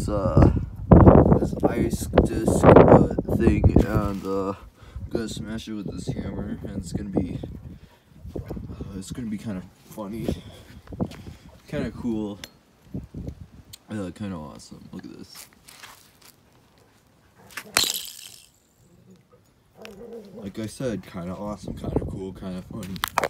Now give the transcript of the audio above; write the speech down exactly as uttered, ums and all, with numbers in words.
this uh this ice disc uh, thing, and uh, I'm gonna smash it with this hammer, and it's gonna be uh, it's gonna be kind of funny, kind of cool, uh, kind of awesome. Look at this. Like I said, kind of awesome, kind of cool, kind of funny.